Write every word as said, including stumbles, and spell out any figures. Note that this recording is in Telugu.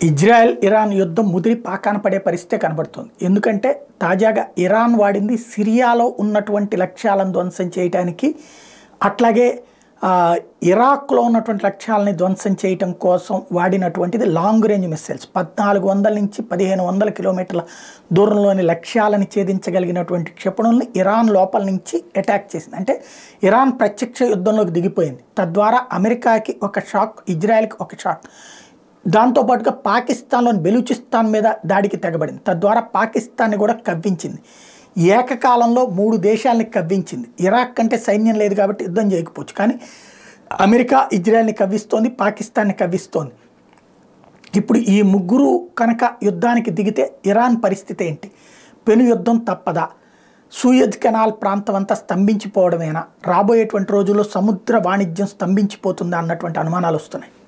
ఇజ్రాయెల్ ఇరాన్ యుద్ధం ముదిరి పాకాన పడే పరిస్థితే కనబడుతుంది. ఎందుకంటే తాజాగా ఇరాన్ వాడింది సిరియాలో ఉన్నటువంటి లక్ష్యాలను ధ్వంసం చేయడానికి, అట్లాగే ఇరాక్లో ఉన్నటువంటి లక్ష్యాలని ధ్వంసం చేయటం కోసం వాడినటువంటిది లాంగ్ రేంజ్ మిస్సైల్స్. పద్నాలుగు వందల నుంచి పదిహేను వందల కిలోమీటర్ల దూరంలోని లక్ష్యాలను ఛేదించగలిగినటువంటి క్షిపణుల్ని ఇరాన్ లోపల నుంచి అటాక్ చేసింది. అంటే ఇరాన్ ప్రత్యక్ష యుద్ధంలోకి దిగిపోయింది. తద్వారా అమెరికాకి ఒక షాక్, ఇజ్రాయెల్కి ఒక షాక్. దాంతోపాటుగా పాకిస్తాన్లోని బెలూచిస్తాన్ మీద దాడికి తెగబడింది. తద్వారా పాకిస్తాన్ని కూడా కవ్వించింది. ఏకకాలంలో మూడు దేశాలని కవ్వించింది. ఇరాక్ కంటే సైన్యం లేదు కాబట్టి యుద్ధం చేయకపోవచ్చు, కానీ అమెరికా ఇజ్రాయెల్ని కవ్విస్తోంది, పాకిస్తాన్ని కవ్విస్తోంది. ఇప్పుడు ఈ ముగ్గురు కనుక యుద్ధానికి దిగితే ఇరాన్ పరిస్థితి ఏంటి? పెను యుద్ధం తప్పదా? సూయజ్ కెనాల్ ప్రాంతం అంతా స్తంభించిపోవడమేనా? రాబోయేటువంటి రోజుల్లో సముద్ర వాణిజ్యం స్తంభించిపోతుందా అన్నటువంటి అనుమానాలు వస్తున్నాయి.